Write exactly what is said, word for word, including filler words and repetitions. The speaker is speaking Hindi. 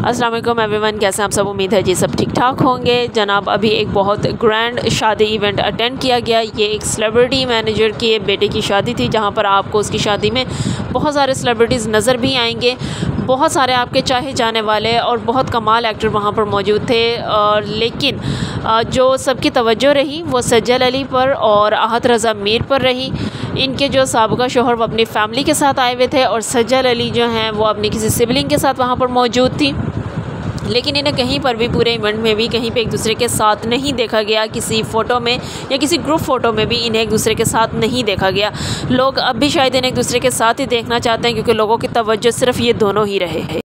अस्सलाम वालेकुम एवरीवन, कैसे हैं आप सब। उम्मीद है जी सब ठीक ठाक होंगे। जनाब अभी एक बहुत ग्रैंड शादी इवेंट अटेंड किया गया। ये एक सेलिब्रिटी मैनेजर के बेटे की शादी थी, जहां पर आपको उसकी शादी में बहुत सारे सेलिब्रिटीज़ नज़र भी आएंगे। बहुत सारे आपके चाहे जाने वाले और बहुत कमाल एक्टर वहां पर मौजूद थे। और लेकिन जो सबकी तवज्जो रही वो सज्जल अली पर और आहत रज़ा मीर पर रही। इनके जो साबका शोहर वो अपनी फैमिली के साथ आए हुए थे और सज्जल अली जो हैं वो अपनी किसी सिबलिंग के साथ वहाँ पर मौजूद थी। लेकिन इन्हें कहीं पर भी पूरे इवेंट में भी कहीं पे एक दूसरे के साथ नहीं देखा गया। किसी फ़ोटो में या किसी ग्रुप फ़ोटो में भी इन्हें एक दूसरे के साथ नहीं देखा गया। लोग अब भी शायद इन्हें एक दूसरे के साथ ही देखना चाहते हैं, क्योंकि लोगों की तवज्जो सिर्फ ये दोनों ही रहे हैं।